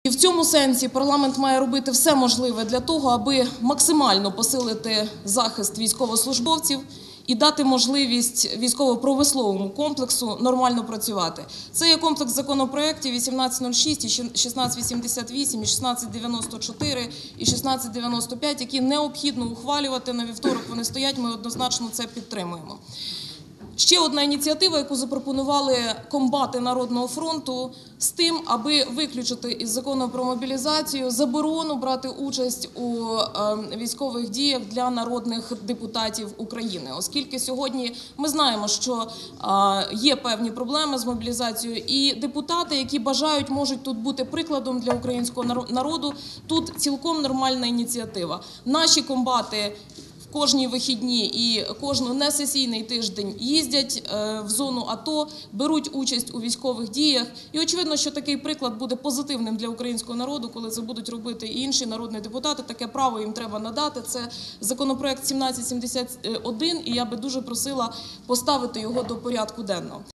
І в цьому сенсі парламент має робити все можливе для того, аби максимально посилити захист військовослужбовців і дати можливість військово-промисловому комплексу нормально працювати. Це є комплекс законопроєктів 1806, 1688, 1694 і 1695, які необхідно ухвалювати на вівторок. Вони стоять, ми однозначно це підтримуємо. Ще одна ініціатива, яку запропонували комбати Народного фронту, з тим, аби виключити із закону про мобілізацію заборону брати участь у військових діях для народних депутатів України. Оскільки сьогодні ми знаємо, що є певні проблеми з мобілізацією, і депутати, які бажають, можуть тут бути прикладом для українського народу. Тут цілком нормальна ініціатива. Наші комбати кожні вихідні і кожен несесійний тиждень їздять в зону АТО, беруть участь у військових діях. І очевидно, що такий приклад буде позитивним для українського народу, коли це будуть робити і інші народні депутати. Таке право їм треба надати. Це законопроект 1771, і я би дуже просила поставити його до порядку денного.